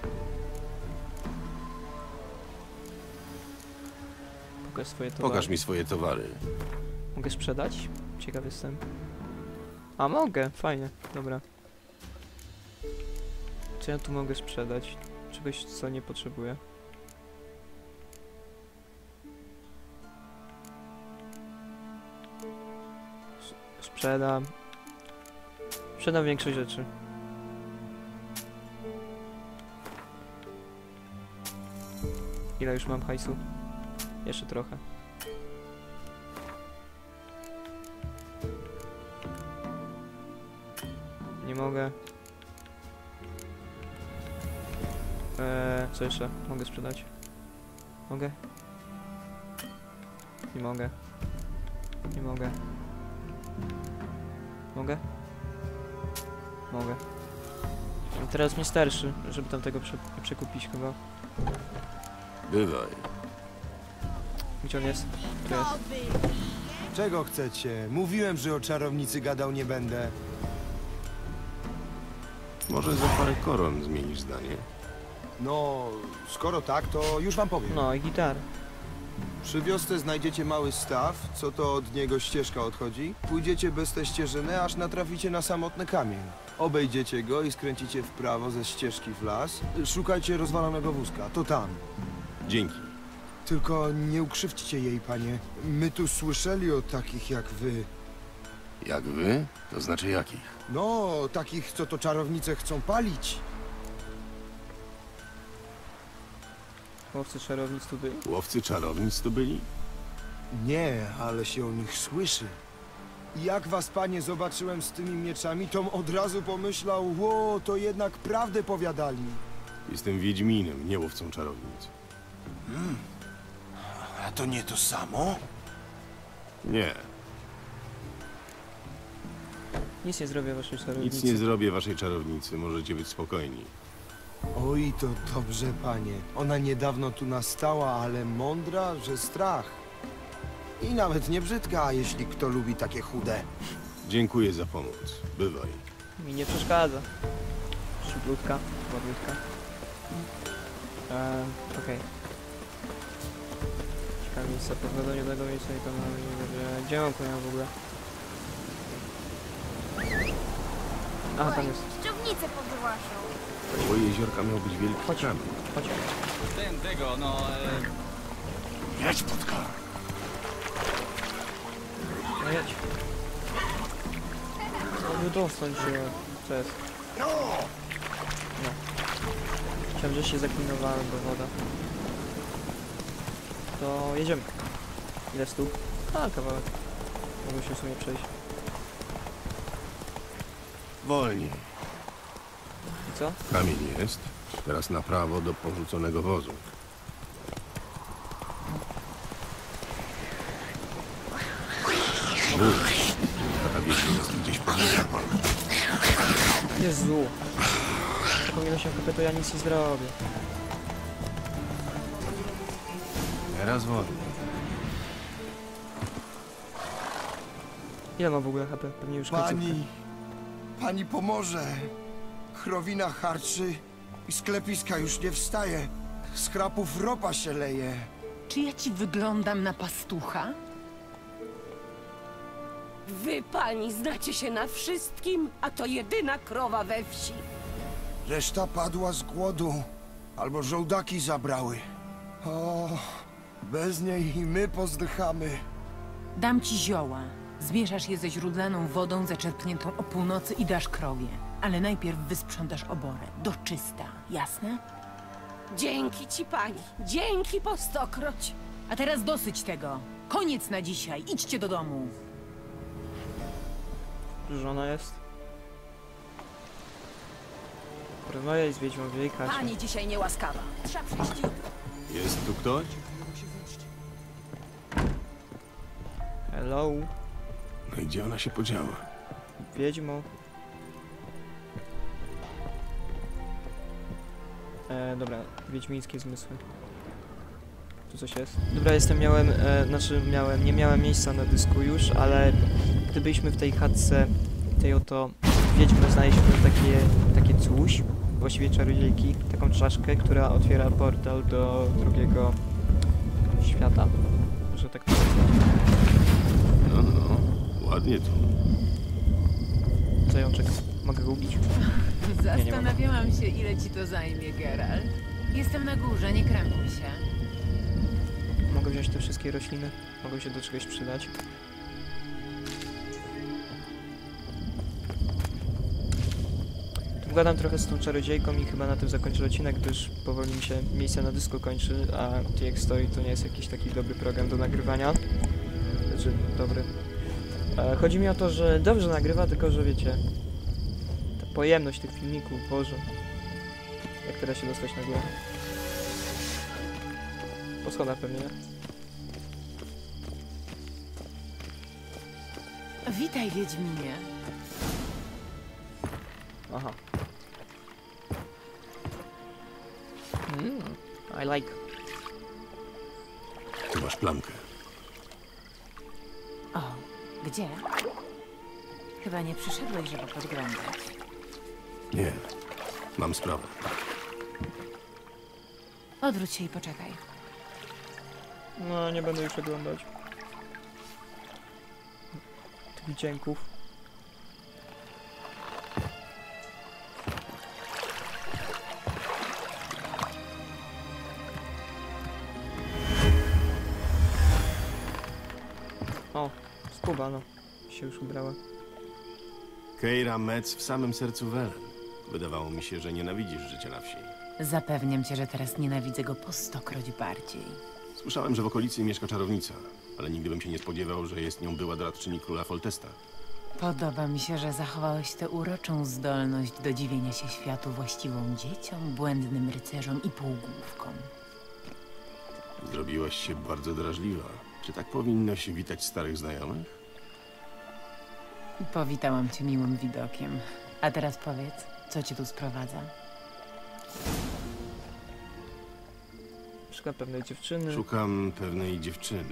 Pokaż swoje towary. Pokaż mi swoje towary. Mogę sprzedać? Ciekaw jestem. A mogę, fajnie, dobra. Co ja tu mogę sprzedać? Czegoś, co nie potrzebuję. Sprzedam. Sprzedam większość rzeczy. Ile już mam hajsu? Jeszcze trochę. Nie mogę. Co jeszcze mogę sprzedać? Mogę? Nie mogę. Nie mogę. Mogę? Mogę. I teraz mnie starszy, żeby tamtego przekupić chyba. Bywaj. Gdzie on jest? Tu jest. Czego chcecie? Mówiłem, że o czarownicy gadał nie będę. Może za parę koron zmienisz zdanie. No, skoro tak, to już wam powiem. No i gitarę. Przy wiosce znajdziecie mały staw, co to od niego ścieżka odchodzi. Pójdziecie bez tej ścieżyny, aż natraficie na samotny kamień. Obejdziecie go i skręcicie w prawo ze ścieżki w las. Szukajcie rozwalonego wózka, to tam. Dzięki. Tylko nie ukrzywdźcie jej, panie. My tu słyszeli o takich jak wy. Jak wy? To znaczy jakich? No, takich, co to czarownice chcą palić. Łowcy czarownic tu byli? Łowcy czarownic tu byli? Nie, ale się o nich słyszy. Jak was, panie, zobaczyłem z tymi mieczami, tom od razu pomyślał, ło, to jednak prawdę powiadali. Jestem wiedźminem, nie łowcą czarownic. A to nie to samo? Nie, Nic nie zrobię waszej czarownicy. nic nie zrobię waszej czarownicy, możecie być spokojni. Oj, to dobrze, panie. Ona niedawno tu nastała, ale mądra, że strach. I nawet nie brzydka, jeśli kto lubi takie chude. Dziękuję za pomoc. Bywaj. Mi nie przeszkadza. Szyblutka, ładniutka. Okej. kilka miejsc. Po wchodzeniu do tego miejsca i to mamy... Gdzie mam konia w ogóle? Aha, tam jest. Dżownicę podwyłaszą. Koło jeziorka miał być wielki kamień. Chodź. Tego, no... Jedź pod kar. No jedź. Co dostać, że... Co jest? No. Chciałem, że się zaklinowałem, bo woda. To jedziemy. Ile stóp? A, kawałek. Mogę się w sumie przejść. Wolniej. I co? Kamień jest. Teraz na prawo do porzuconego wozu. Taka wiedźma jest gdzieś pobliżu. Jezu. Taką ilością HP to ja nic nie zrobię. Teraz wolno. Ile ma w ogóle HP? Pewnie już końcówkę. Pani pomoże. Chrowina harczy i sklepiska już nie wstaje. Z krapów ropa się leje. Czy ja ci wyglądam na pastucha? Wy, pani, znacie się na wszystkim, a to jedyna krowa we wsi. Reszta padła z głodu. Albo żołdaki zabrały. O, bez niej i my pozdychamy. Dam ci zioła. Zmieszasz je ze źródlaną wodą zaczerpniętą o północy i dasz krowie. Ale najpierw wysprzątasz oborę. Do czysta. Jasne? Dzięki ci, pani. Dzięki po stokroć. A teraz dosyć tego. Koniec na dzisiaj. Idźcie do domu. Żona jest. Rozmawiaj z wiedźmą, wyjechać. Pani dzisiaj niełaskawa. Trzeba przyjść jutro. Jest tu ktoś? Hello. No i gdzie ona się podziała? Wiedźmo. Dobra, wiedźmińskie zmysły. Tu coś jest? Dobra, nie miałem miejsca na dysku już, ale gdybyśmy w tej chatce tej oto wiedźmy znaleźliśmy takie coś, właściwie czarodziejki, taką czaszkę, która otwiera portal do drugiego świata, że tak powiem. No, ładnie tu. Zajączek, mogę go ubić? Zastanawiałam się, ile ci to zajmie, Geralt. Jestem na górze, nie krępuj się. Mogę wziąć te wszystkie rośliny, mogą się do czegoś przydać. Tu gadam trochę z tą czarodziejką i chyba na tym zakończę odcinek, gdyż powoli mi się miejsce na dysku kończy, a TX Story to nie jest jakiś taki dobry program do nagrywania. Znaczy, dobry. Chodzi mi o to, że dobrze nagrywa, tylko że wiecie, ta pojemność tych filmików, Boże. Jak teraz się dostać na górę? Po schodach pewnie, nie? Witaj, Wiedźminie. Aha. I like. Tu masz plamkę. O, gdzie? Chyba nie przyszedłeś, żeby podglądać. Nie, mam sprawę. Odwróć się i poczekaj. No, nie będę już oglądać tych dźwięków. O, skuba, no. Się już ubrała. Keira Metz w samym sercu Welen. Wydawało mi się, że nienawidzisz życia na wsi. Zapewniam cię, że teraz nienawidzę go po 100-kroć bardziej. Słyszałem, że w okolicy mieszka czarownica, ale nigdy bym się nie spodziewał, że jest nią była doradczyni króla Foltesta. Podoba mi się, że zachowałeś tę uroczą zdolność do dziwienia się światu właściwą dzieciom, błędnym rycerzom i półgłówkom. Zrobiłaś się bardzo drażliwa. Czy tak powinno się witać starych znajomych? Powitałam cię miłym widokiem. A teraz powiedz, co cię tu sprowadza? Szukam pewnej dziewczyny. Szukam pewnej dziewczyny.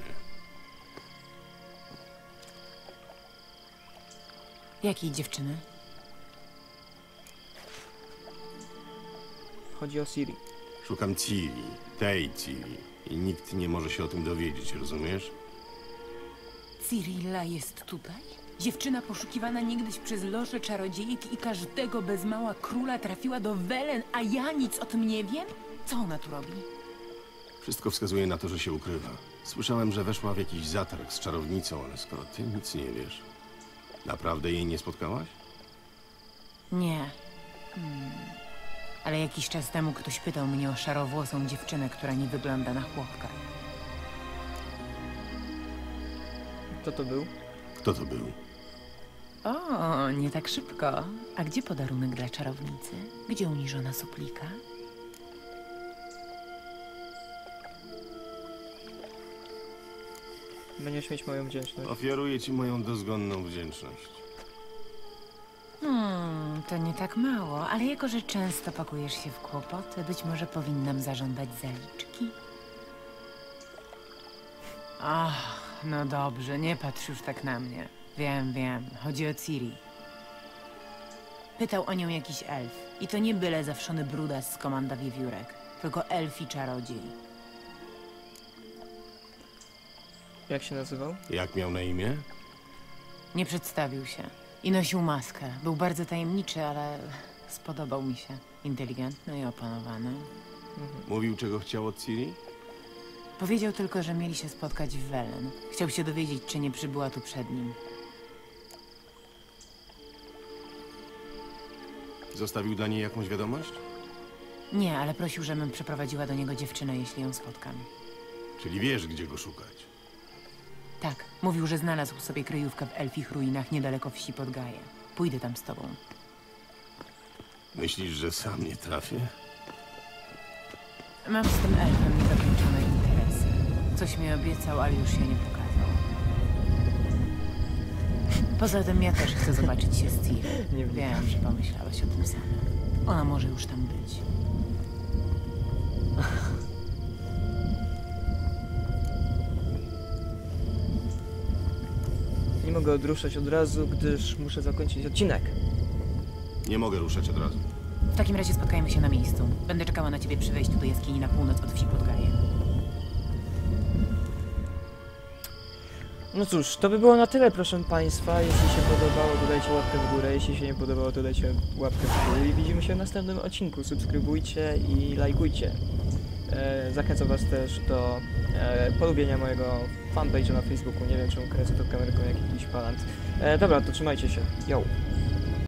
Jakiej dziewczyny? Chodzi o Ciri. Szukam Ciri, tej Ciri. I nikt nie może się o tym dowiedzieć, rozumiesz? Cyrilla jest tutaj? Dziewczyna poszukiwana niegdyś przez loże czarodziejek i każdego bez mała króla trafiła do Welen, a ja nic o tym nie wiem? Co ona tu robi? Wszystko wskazuje na to, że się ukrywa. Słyszałem, że weszła w jakiś zatarg z czarownicą, ale skoro ty nic nie wiesz... Naprawdę jej nie spotkałaś? Nie. Ale jakiś czas temu ktoś pytał mnie o szarowłosą dziewczynę, która nie wygląda na chłopka. Kto to był? Kto to był? O, nie tak szybko. A gdzie podarunek dla czarownicy? Gdzie uniżona suplika? Będziesz mieć moją wdzięczność. Ofiaruję ci moją dozgonną wdzięczność. To nie tak mało, ale jako, że często pakujesz się w kłopoty, być może powinnam zażądać zaliczki. Ach, no dobrze, nie patrz już tak na mnie. Wiem, chodzi o Ciri. Pytał o nią jakiś elf. I to nie byle zawszony brudas z komanda wiewiórek, tylko elf i czarodziej. Jak się nazywał? Jak miał na imię? Nie przedstawił się. I nosił maskę. Był bardzo tajemniczy, ale spodobał mi się. Inteligentny i opanowany. Mówił, czego chciał od Ciri? Powiedział tylko, że mieli się spotkać w Welen. Chciał się dowiedzieć, czy nie przybyła tu przed nim. Zostawił dla niej jakąś wiadomość? Nie, ale prosił, żebym przeprowadziła do niego dziewczynę, jeśli ją spotkam. Czyli wiesz, gdzie go szukać. Tak, mówił, że znalazł sobie kryjówkę w elfich ruinach niedaleko wsi Podgaje. Pójdę tam z tobą. Myślisz, że sam nie trafię? Mam z tym elfem niedokończone interesy. Coś mi obiecał, ale już się nie pokazał. Poza tym ja też chcę zobaczyć się z Ciri. Wiem, że pomyślałeś o tym samym. Ona może już tam być. Nie mogę odruszać od razu, gdyż muszę zakończyć odcinek. Nie mogę ruszać od razu. W takim razie spotkajmy się na miejscu. Będę czekała na ciebie przy wejściu do jaskini na północ od wsi Podgaje. No cóż, to by było na tyle, proszę Państwa. Jeśli się podobało, to dajcie łapkę w górę. Jeśli się nie podobało, to dajcie łapkę w dół. I widzimy się w następnym odcinku. Subskrybujcie i lajkujcie. Zachęcam Was też do polubienia mojego fanpage'a na Facebooku. Nie wiem, czemu kręcę tą kamerką jak jakiś palant. Dobra, to trzymajcie się. Yo!